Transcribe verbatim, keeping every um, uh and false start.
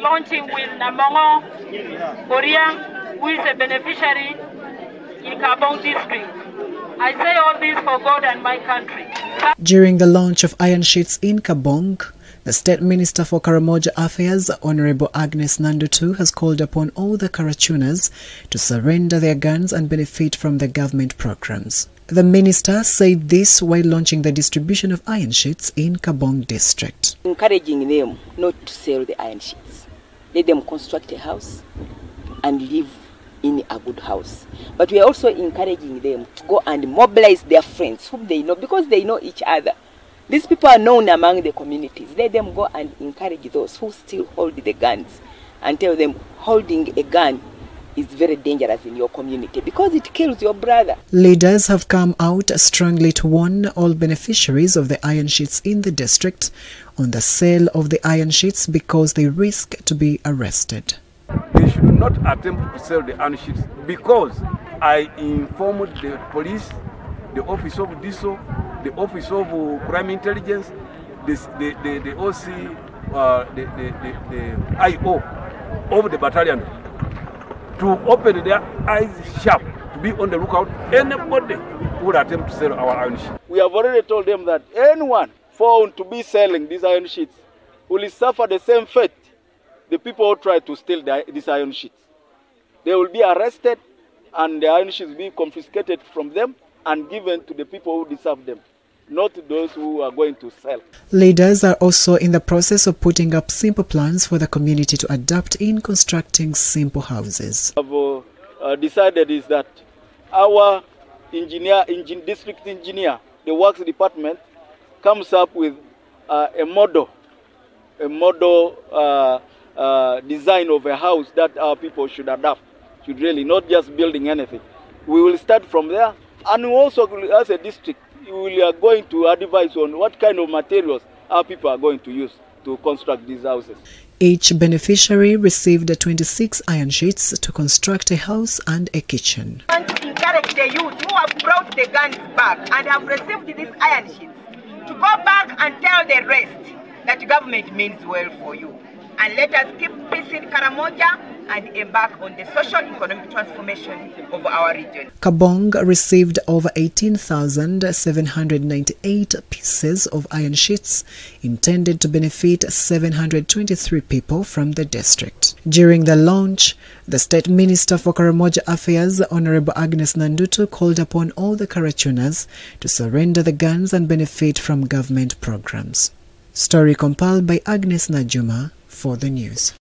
launching with Namongo Oriang, who is a beneficiary in Kabong district. I say all this for God and my country. During the launch of Iron Sheets in Kabong, the State Minister for Karamoja Affairs, Honorable Agnes Nandutu, has called upon all the Karachunas to surrender their guns and benefit from the government programs. The minister said this while launching the distribution of iron sheets in Kabong district. Encouraging them not to sell the iron sheets. Let them construct a house and live in a good house. But we are also encouraging them to go and mobilize their friends whom they know, because they know each other. These people are known among the communities. Let them go and encourage those who still hold the guns and tell them holding a gun is very dangerous in your community because it kills your brother. Leaders have come out strongly to warn all beneficiaries of the iron sheets in the district on the sale of the iron sheets because they risk to be arrested. They should not attempt to sell the iron sheets because I informed the police, the office of D I S O, the office of crime intelligence, this, the, the, the O C, uh, the, the, the, the I O of the battalion to open their eyes sharp, to be on the lookout. Anybody who would attempt to sell our iron sheets. We have already told them that anyone found to be selling these iron sheets will suffer the same fate the people who try to steal the, these iron sheets. They will be arrested and the iron sheets will be confiscated from them and given to the people who deserve them, not those who are going to sell. Leaders are also in the process of putting up simple plans for the community to adopt in constructing simple houses. What we have uh, decided is that our engineer, engin district engineer, the works department, comes up with uh, a model, a model uh, uh, design of a house that our people should adopt, should really, not just building anything. We will start from there, and we also, as a district, we are going to advise on what kind of materials our people are going to use to construct these houses. Each beneficiary received twenty-six iron sheets to construct a house and a kitchen. I want to encourage the youth who have brought the guns back and have received these iron sheets to go back and tell the rest that government means well for you. And let us keep peace in Karamoja and embark on the social economic transformation of our region. Kabong received over eighteen thousand seven hundred ninety-eight pieces of iron sheets intended to benefit seven hundred twenty-three people from the district. During the launch, the State Minister for Karamoja Affairs, Honorable Agnes Nandutu, called upon all the Karachunas to surrender the guns and benefit from government programs. Story compiled by Agnes Najuma for the news.